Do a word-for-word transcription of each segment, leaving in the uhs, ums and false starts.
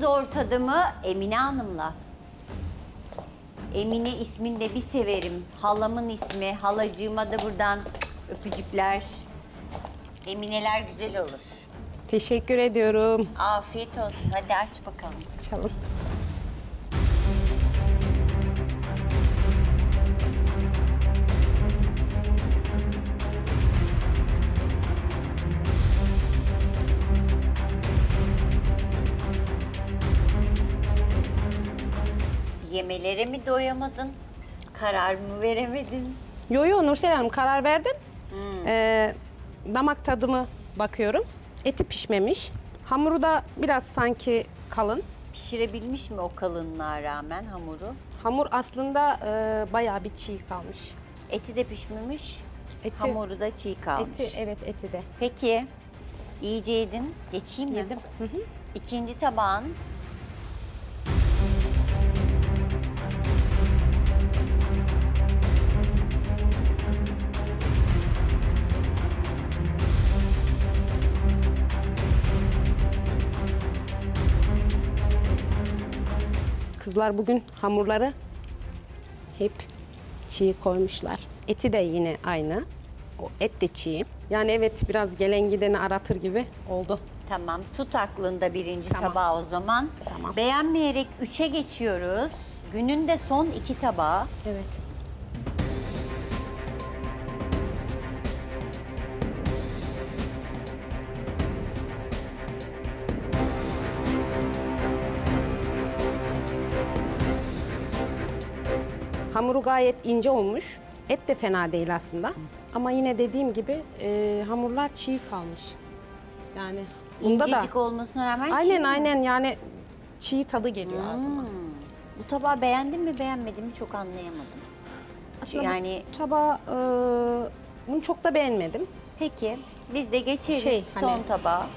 zor tadımı Emine Hanım'la. Emine ismini de bir severim. Halamın ismi. Halacığıma da buradan öpücükler. Emineler güzel olur. Teşekkür ediyorum. Afiyet olsun. Hadi aç bakalım. Açalım. Yemelere mi doyamadın? Karar mı veremedin? Yo yo Nursel Hanım karar verdim. Hmm. Ee, damak tadımı bakıyorum. Eti pişmemiş. Hamuru da biraz sanki kalın. Pişirebilmiş mi o kalınlığa rağmen hamuru? Hamur aslında e, bayağı bir çiğ kalmış. Eti de pişmemiş, Eti, hamuru da çiğ kalmış. Eti, evet eti de. Peki, iyice yedin. Geçeyim mi? Yedim. Hı hı. İkinci tabağın. Kızlar bugün hamurları hep çiğ koymuşlar. Eti de yine aynı. O et de çiğ. Yani evet biraz gelen gideni aratır gibi oldu. Tamam, tut aklında birinci Tamam. tabağı o zaman. Tamam. Beğenmeyerek üçe geçiyoruz. Günün de son iki tabağı. Evet. Hamuru gayet ince olmuş. Et de fena değil aslında. Ama yine dediğim gibi e, hamurlar çiğ kalmış. Yani bunda da İncecik olmasına rağmen çiğ aynen mi? aynen yani çiğ tadı geliyor ağzıma. Bu tabağı beğendin mi beğenmedin mi çok anlayamadım. Aslında yani bu tabağı e, bunu çok da beğenmedim. peki biz de geçeriz Şey, son hani- tabağa.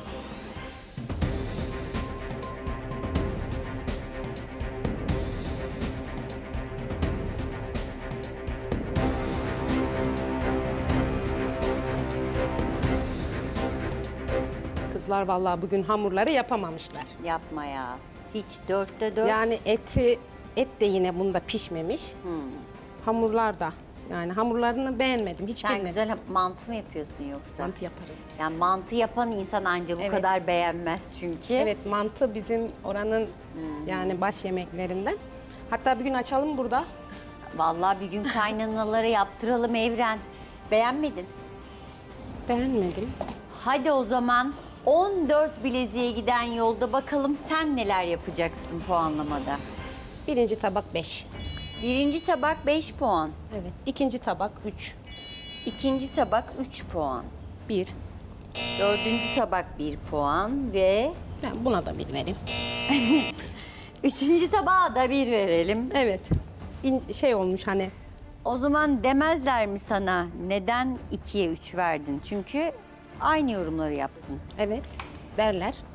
Kızlar vallahi bugün hamurları yapamamışlar. Yapma ya. Hiç dörtte dört. Yani eti et de yine bunda pişmemiş. Hmm. Hamurlar da yani hamurlarını beğenmedim. Hiç Sen beğenmedim. güzel mantı mı yapıyorsun yoksa? Mantı yaparız biz. Yani mantı yapan insan anca bu Evet. kadar beğenmez çünkü. Evet mantı bizim oranın yani baş yemeklerinden. Hatta bir gün açalım burada. Vallahi bir gün kaynanalara yaptıralım Evren. Beğenmedin. Beğenmedim. Hadi o zaman on dört bileziğe giden yolda bakalım sen neler yapacaksın puanlamada. Birinci tabak beş. Birinci tabak beş puan. Evet. İkinci tabak üç. İkinci tabak üç puan. bir. Dördüncü tabak bir puan ve Yani buna da bir vereyim. üçüncü tabağa da bir verelim. Evet. İn- şey olmuş hani. O zaman demezler mi sana neden ikiye üç verdin? Çünkü aynı yorumları yaptın. Evet. Derler.